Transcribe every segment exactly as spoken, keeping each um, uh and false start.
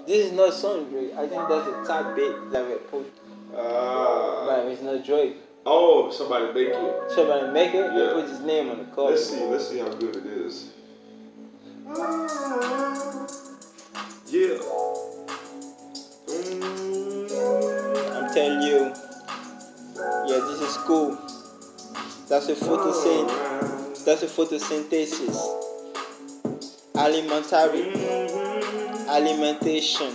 This is not song Drake. I think that's a top bit that we put. Ah. But it's not Drake. Oh, somebody make it. Somebody make it Yeah. and put his name on the cover. Let's see. Let's see how good it is. Yeah. Mm. I'm telling you. Yeah, this is cool. That's a photosynthesis. That's a photosynthesis. Alimentary. Mm-hmm. Alimentation.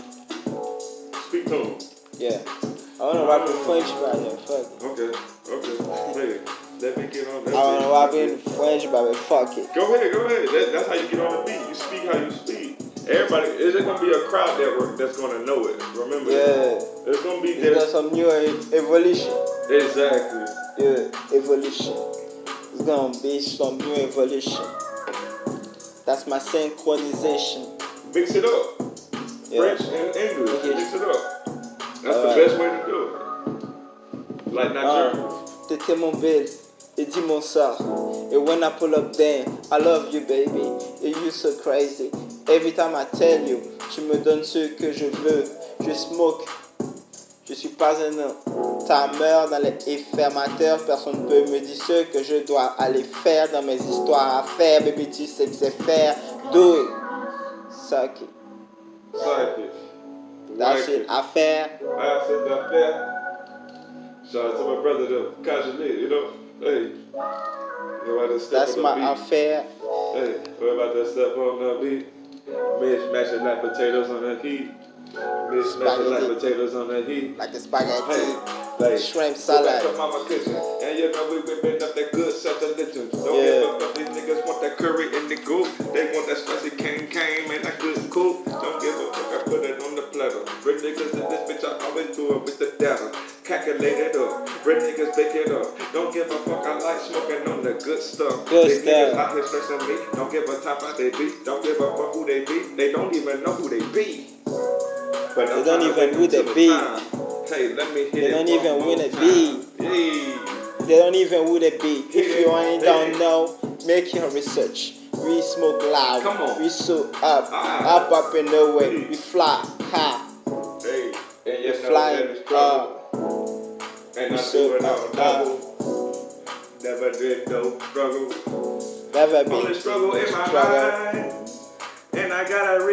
Speak to him. Yeah. I wanna rap in French right here. Fuck it. Okay. Okay. Hey, let me get on that. I wanna beat. rap in French, but fuck it. Go ahead. Go ahead. That, that's how you get on the beat. You speak how you speak. Everybody, is there gonna be a crowd that work that's gonna know it? Remember? Yeah. That. There's gonna be It's there. got some new e- evolution. Exactly. Yeah, evolution. It's gonna be some new evolution. That's my synchronization. Mix it up. Yeah. French and English. Okay. Mix it up. That's All the right. best way to do it. Like Nigeria. Uh, T'étais mon belle, et dis-moi ça. And when I pull up then, I love you baby. And you so crazy. Every time I tell you, tu me donnes ce que je veux. Je smoke. Je suis pas un homme. Ta mère dans les fermateurs, personne ne peut me dire ce que je dois aller faire dans mes histoires à faire. Baby, tu sais que c'est faire. Do it. Suck it. Suck it. That's Like it. À faire. I said that there. Shout out to my brother though, Kajali, you know. Hey. You about to step That's on my the beat. affair. Hey, we're about to step on the beat. Mish mashing like potatoes on the heat. Mish mashing like Spaghetti. potatoes on the heat. Like a spaghetti. Hey, like, Shrimp go back salad. to mama kitchen. And you know we whipping up that good such religion. Don't Yeah. give a fuck, these niggas want that curry in the goop. They want that spicy cane cane, man, that good cool. Don't give a fuck, I put it on the platter. Red niggas in this bitch, I always do it with the data. Calculate it up, red niggas bake it up. Don't give a fuck, I like smoking on the good stuff. Good These stuff. niggas out here stressing me. Don't give a top how they be. Don't give a fuck who they be. They don't even know who they be. But They I'm don't tryna even wait who they until the be. time. Hey, let me hit They it don't one even more win a time. beat. Hey. They don't even who they be. If Yeah. you ain't Hey. don't know, make your research. We smoke loud. Come on. We so up, Ah. up, up in the way. Hey. We fly high. Hey, and We you know flying that it's trouble. up. And We I so do it up, on double. Never did no struggle. Never been Only struggle in my struggle. mind. And I gotta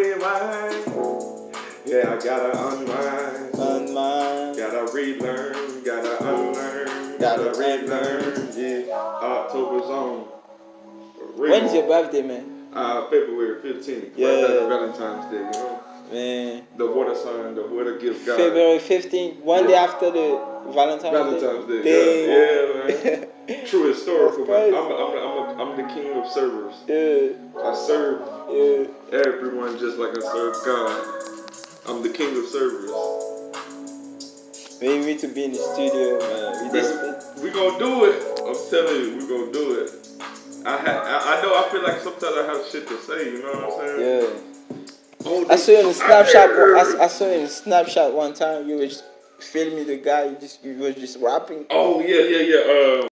rewind. Yeah, I gotta unwind. On mine. Gotta relearn. Gotta unlearn. Gotta Gotta relearn. Yeah, October's on. When's your birthday, man? Uh, February fifteenth. Yeah. Right after Valentine's Day, you know? Man. The water sign, the water gift God. February fifteenth, one day after the Valentine's, Valentine's Day. Day. Yeah, yeah, man. True historical, That's man. crazy. I'm, I'm, I'm, I'm the king of servers. Yeah, I serve yeah. everyone just like I serve God. I'm the king of servers. We need to be in the studio, man. We just Man, we gonna do it. I'm telling you, we gonna do it. I, ha- I I know I feel like sometimes I have shit to say, you know what I'm saying? yeah. Oh, I saw you in the Snapchat. I- I, I saw you in the Snapchat one time. You were just filming the guy. You just you were just rapping. Oh yeah, yeah, yeah. Uh,